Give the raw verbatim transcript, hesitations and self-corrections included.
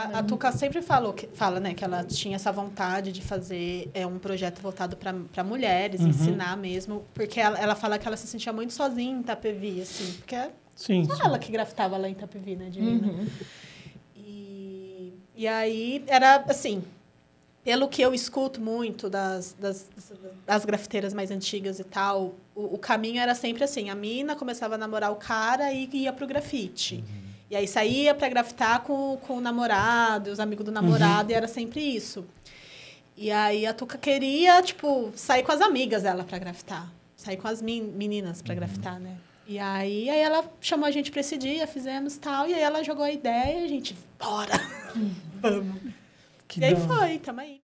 a, a Tuca sempre falou, que, fala, né, que ela tinha essa vontade de fazer é, um projeto voltado para mulheres, uhum. ensinar mesmo, porque ela, ela fala que ela se sentia muito sozinha em Itapevi, assim, porque é sim, só sim. ela que grafitava lá em Itapevi, né, divina. Uhum. E, e aí, era assim, pelo que eu escuto muito das, das, das grafiteiras mais antigas e tal, o, o caminho era sempre assim, a mina começava a namorar o cara e ia pro grafite. Uhum. E aí saía para grafitar com, com o namorado, os amigos do namorado, uhum. e era sempre isso. E aí a Tuca queria, tipo, sair com as amigas dela para grafitar. Sair com as meninas para uhum. grafitar, né? E aí, aí ela chamou a gente para esse dia, fizemos tal, e aí ela jogou a ideia e a gente, bora! Vamos! Que e aí dom. Foi, tamo aí.